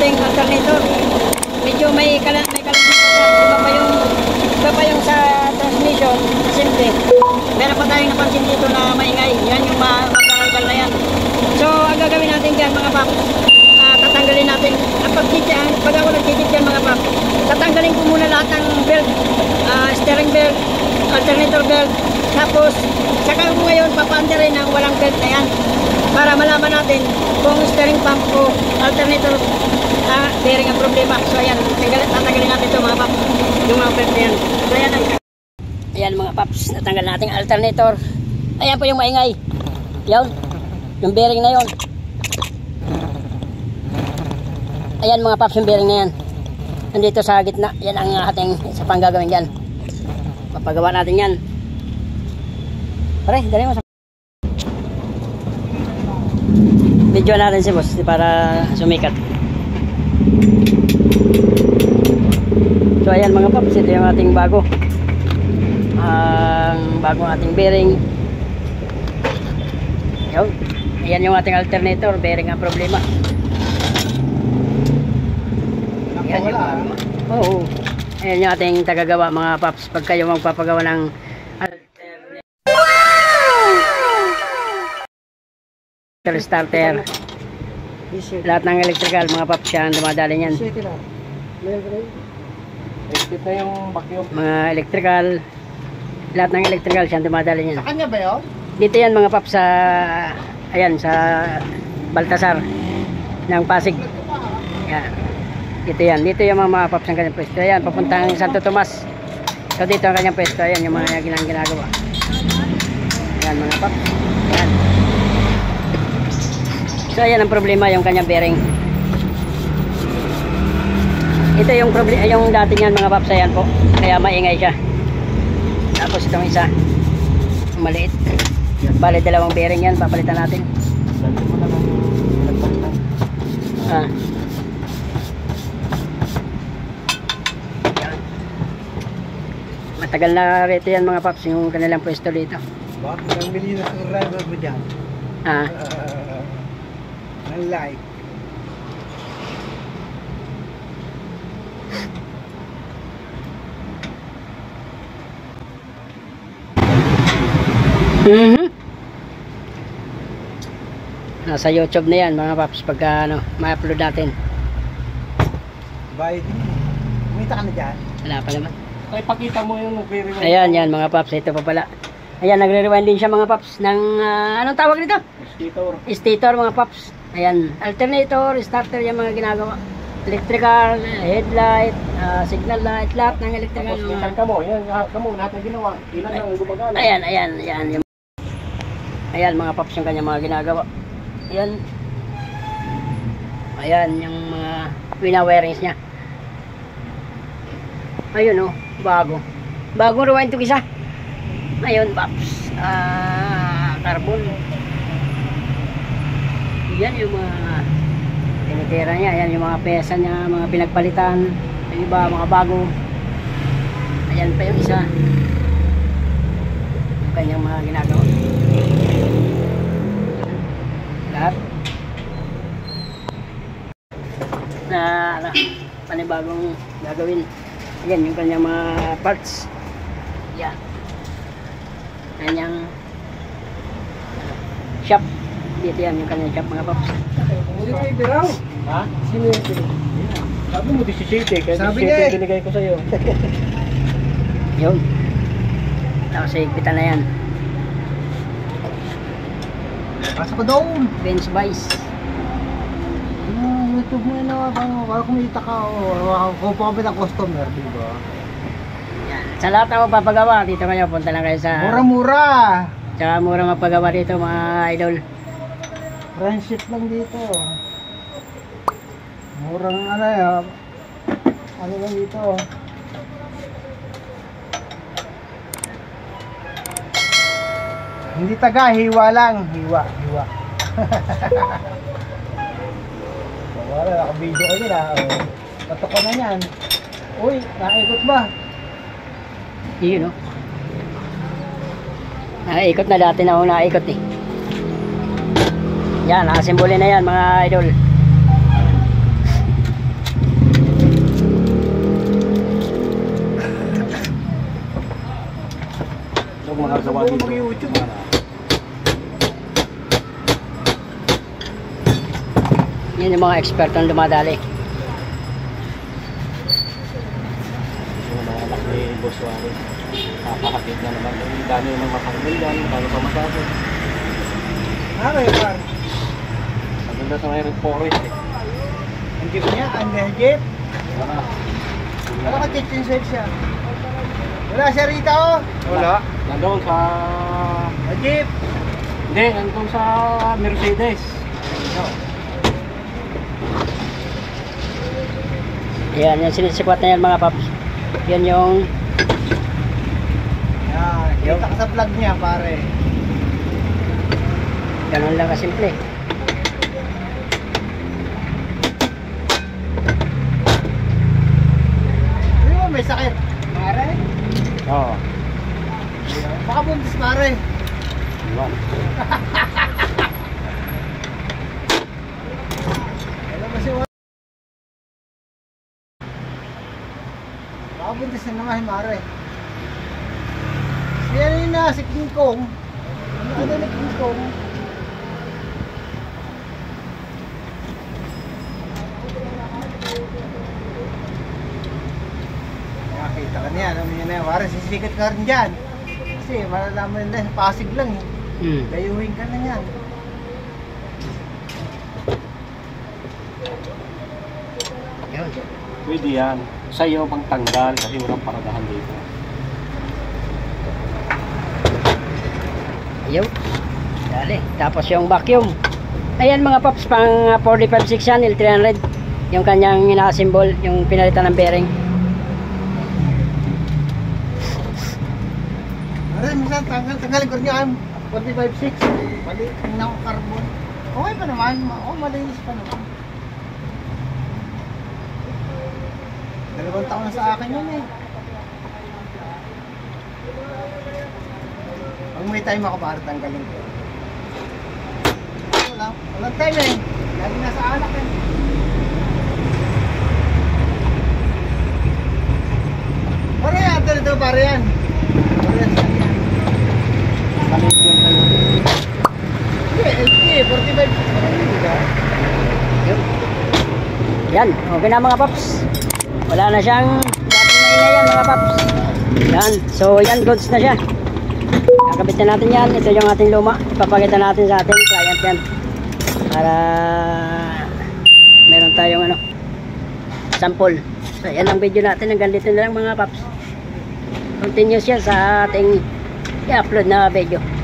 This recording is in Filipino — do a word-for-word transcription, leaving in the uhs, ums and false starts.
bearing alternator. Medyo may kalan may kalan iba pa yung iba pa yung sa transmission, simple. Meron pa tayong napansin dito na maingay. Yan yung magkakaigal na yan. So, ang gagawin natin dyan mga pap, uh, tatanggalin natin. Ang pagtityan, pag ako nagtityan mga pap, tatanggalin ko muna lahat ng belt, uh, steering belt, alternator belt. Tapos, saka ko ngayon papandarin ng walang belt na yan. Para malaman natin kung steering pump o alternator uh, bearing ang problema. So, ayan, tatanggalin natin ito mga pap, yung mga belt na yan. So, ayan ang ayan mga paps, natanggal natin alternator. Ayan po yung maingay. Yan, yung bearing na yon. Ayan mga paps, yung bearing na yan. Nandito sa gitna. Yan ang ating isa pang gagawin dyan. Papagawa natin yan. Pare, dali mo sa video natin si boss para sumikat. So ayan mga paps, ito yung ating bago. Ang bagong ating bearing. Yun. Ayan yung ating alternator, bearing ang problema. Ayan yung, oh, ayan yung ating tagagawa mga paps pag kayo magpapagawa ng alternator starter. Lahat ng electrical mga paps yan, dumadali yan. Mga electrical, lahat ng electrical siya dumadali niyan. Sa kanya ba yun? Dito yan mga paps sa ayan sa Baltasar ng Pasig. Yan. Dito yan. Dito yung mga, mga paps ng kanyang pwesto. Ayan, papuntang Santo Tomas. So dito ang kanyang pwesto. Ayan yung mga ginang ginagawa. Ayan mga paps. Ayan. So ayan ang problema yung kanyang bearing. Ito yung problema, yung dati niyan mga paps. Ayan po. Kaya maingay siya. Tapos itong isa maliit. Bale dalawang bearing yan, papalitan natin. Ah. Matagal na rito yan mga paps, yung kanilang pwesto dito. Bakit ang bili na sa driver mo dyan? Ah. Uh, like. Mm-hmm. Nasa YouTube na yan mga paps pagka ano, ma-upload natin. Bye. Kumita ka na dyan? Wala pa naman. Ay, pakita mo yung nagre-rewind. Ayan, yan mga paps, ito pa pala. Ayan, nagre-rewind din siya mga paps ng uh, anong tawag nito? Stator. Stator mga paps. Ayan, alternator, starter yung mga ginagawa. Electrical, headlight, uh, signal light, lahat ng electrical. Tapos minsan ka mo, yan ka mo, lahat na ginawa. Ilan ang gumagana. Ayan, ayan, ayan. Yung ayan mga paps yung kanya mga ginagawa. Ayan. Ayan yung mga wina-wirings niya. Ayun oh, bago. Bagong rewind to isa. Ayun paps. Ah, carbon. Yan yung mga tinitira niya. Ayan yung mga pesa niya, mga pinagpalitan. Yung iba, mga bago. Ayan pa yung isa. Yung kanyang mga ginagawa. Lahat na ano, panibagong gagawin. Ayan yung kanyang mga parts. Yan. Kanyang shop. Dito yan yung kanyang shop mga paps. Hindi kayo diraw? Ha? Sino yung diraw? Sabi mo disisite, kaya disisite binigay ko sa'yo. Yun. Tapos higpitan na yan. Pasok ko doon. Bench vice. Hmm, YouTube mo yun na, para kumita ka o kung pa kami ng customer, diba? Yan. Sa lahat ng magpapagawa, dito kayo, punta lang kayo sa... Mura-mura! Tsaka mura magpagawa dito mga idol. Friendship lang dito. Murang ano yan. Ano lang dito. Hindi taga, hiwa lang. Hiwa, hiwa. Wala, naka-video kayo na. Patok ko na yan. Uy, naikot ba? Yun o. Nakaikot na dati na akong nakaikot eh. Yan, nakasimboli na yan mga idol. mga sawa dito. Mag-YouTube. Yan yung mga ekspertong dumadali. Yung mga anak ni Boss Wari. Kakakakit na naman. Yung dami yung mga makakabal dyan. Dami pa masasod. Ah, kayo par. Maganda sa mayroon forest eh. Ang jeep niya, ang jeep. Wala. Ano ka kitchen shed siya? Wala siya rito oh. Wala. Nandun sa... Ang jeep. Hindi, nandun sa Mercedes. No. Yan, yung sinisikwat na yan mga paps. Yan yung Yan, kita ka sa vlog niya pare. ganun lang kasimple. Hindi mo may sakit. Pare. Oo. Baka buntis pare. Iwan. Ano ba si Juan? Baka buntis na naman pare. Si ano yun na, si King Kong. Ano ano na King Kong? Nakita ka niya, ano yun na, pare, sisikat ka rin dyan. Kasi malalaman nila, sa Pasig lang eh. Hmm. Layuhin ka na yan. Yun. Pwede yan. Sa'yo pang tanggal kasi walang paradahan dito. Ayaw. Dali. Tapos yung vacuum. Ayan mga paps, pang uh, forty-five six yan, L three hundred. Yung kanyang ina-assemble, yung pinalitan ng bearing. Aray, minsan tanggal, tanggalin ko rin yan. forty-five six. Mali, tingnan ko carbon. Okay pa naman. Oo, malinis pa naman. Dalawang taon na sa akin yun eh. Pag may time ako para tanggalin ko. Wala, walang time eh. Lagi nasa anak eh. Pare yan, ito dito pare yan. Pare yan sa yan. Kalit yan sa'yo. Hindi, L T, forty-five. Yun. Yan. Okay na mga paps. Wala na siyang dating maingay yan mga paps. Yan. So yan, goods na siya. Kakabit na natin yan. Ito yung ating luma. Ipapakita natin sa ating client yan. Para meron tayong ano, sample. So yan ang video natin. Hanggang dito na lang mga paps. Continuous yan sa ating i-upload na video.